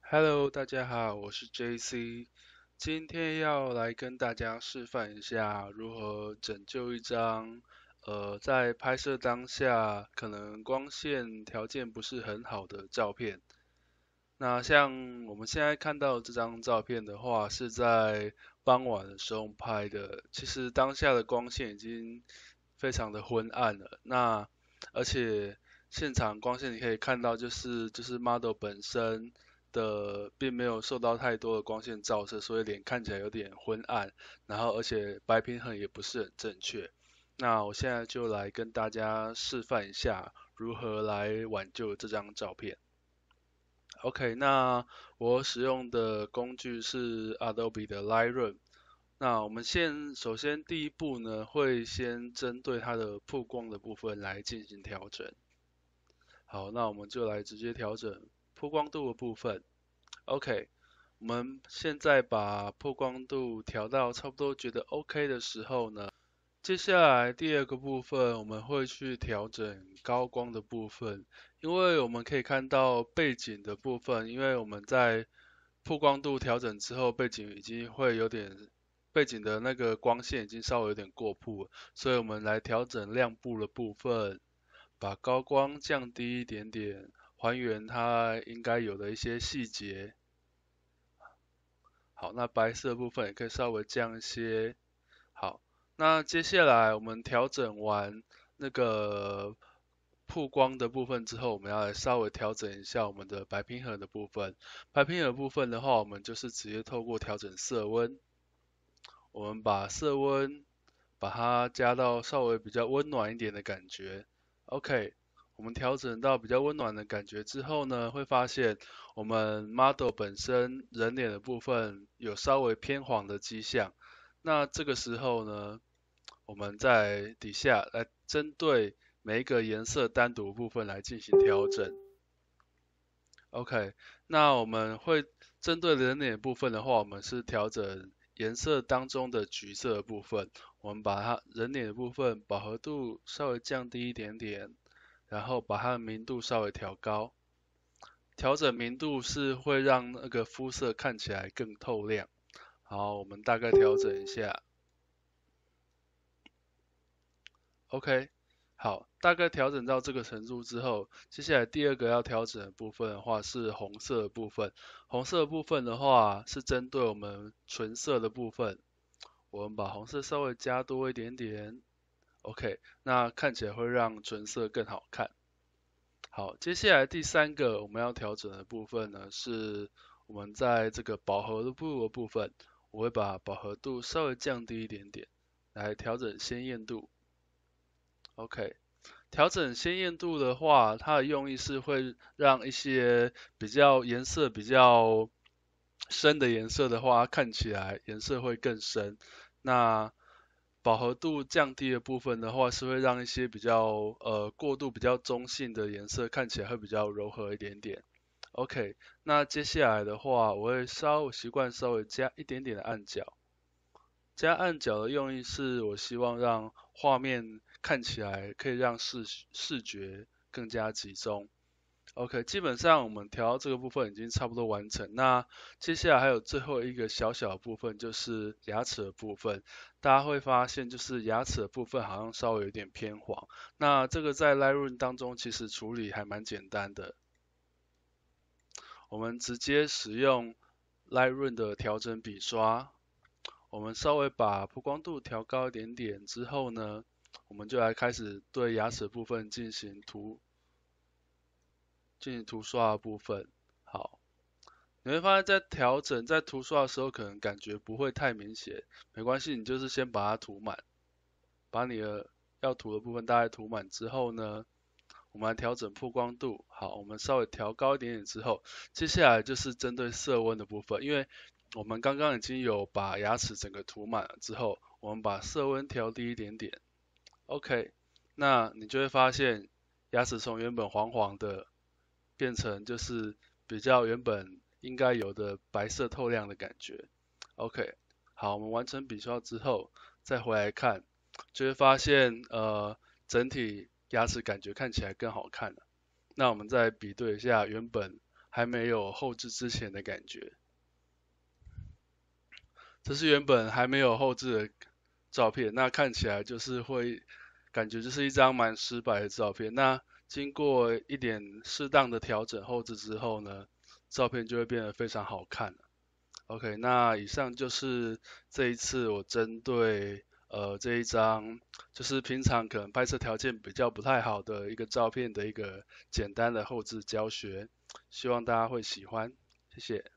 Hello，大家好，我是 JC，今天要来跟大家示范一下如何拯救一张在拍摄当下可能光线条件不是很好的照片。那像我们现在看到这张照片的话，是在傍晚的时候拍的，其实当下的光线已经非常的昏暗了。那而且现场光线你可以看到，就是 model 本身的并没有受到太多的光线照射，所以脸看起来有点昏暗，然后而且白平衡也不是很正确。那我现在就来跟大家示范一下如何来挽救这张照片。OK，那我使用的工具是 Adobe 的 Lightroom。那我们首先第一步呢，会先针对它的曝光的部分来进行调整。好，那我们就来直接调整曝光度的部分。OK，我们现在把曝光度调到差不多觉得 OK 的时候呢，接下来第二个部分我们会去调整高光的部分，因为我们可以看到背景的部分，因为我们在曝光度调整之后，背景已经会有点，背景的那个光线已经稍微有点过曝了，所以我们来调整亮部的部分，把高光降低一点点，还原它应该有的一些细节。好，那白色部分也可以稍微降一些。好，那接下来我们调整完那个曝光的部分之后，我们要来稍微调整一下我们的白平衡的部分。白平衡的部分的话，我们就是直接透过调整色温，我们把色温把它加到稍微比较温暖一点的感觉。OK，我们调整到比较温暖的感觉之后呢，会发现我们 model 本身人脸的部分有稍微偏黄的迹象。那这个时候呢，我们在底下来针对每一个颜色单独部分来进行调整。OK，那我们会针对人脸部分的话，我们是调整颜色当中的橘色的部分，我们把它人脸的部分饱和度稍微降低一点点，然后把它的明度稍微调高。调整明度是会让那个肤色看起来更透亮。好，我们大概调整一下。OK，好，大概调整到这个程度之后，接下来第二个要调整的部分的话是红色的部分。红色的部分的话是针对我们唇色的部分，我们把红色稍微加多一点点。OK，那看起来会让唇色更好看。好，接下来第三个我们要调整的部分呢，是我们在这个饱和度的部分，我会把饱和度稍微降低一点点，来调整鲜艳度。OK，调整鲜艳度的话，它的用意是会让一些颜色比较深的颜色的话，看起来颜色会更深。那饱和度降低的部分的话，是会让一些过渡比较中性的颜色看起来会比较柔和一点点。OK，那接下来的话，我会习惯稍微加一点点的暗角。加暗角的用意是我希望让画面看起来可以让视觉更加集中。OK，基本上我们调到这个部分已经差不多完成。那接下来还有最后一个小小的部分，就是牙齿的部分。大家会发现，就是牙齿的部分好像稍微有点偏黄。那这个在 Lightroom 当中其实处理还蛮简单的。我们直接使用 Lightroom 的调整笔刷，我们稍微把曝光度调高一点点之后呢，我们就来开始对牙齿部分进行涂刷的部分。好，你会发现在涂刷的时候，可能感觉不会太明显，没关系，你就是先把它涂满，把你的要涂的部分大概涂满之后呢，我们来调整曝光度。好，我们稍微调高一点点之后，接下来就是针对色温的部分，因为我们刚刚已经有把牙齿整个涂满了之后，我们把色温调低一点点。OK，那你就会发现牙齿从原本黄黄的变成就是比较原本应该有的白色透亮的感觉。OK，好，我们完成笔刷之后再回来看，就会发现整体牙齿感觉看起来更好看了。那我们再比对一下原本还没有后置之前的感觉。这是原本还没有后置的照片，那看起来就是会感觉就是一张蛮失败的照片。那经过一点适当的调整后置之后呢，照片就会变得非常好看了。OK，那以上就是这一次我针对这一张就是平常可能拍摄条件比较不太好的一个照片的一个简单的后置教学，希望大家会喜欢，谢谢。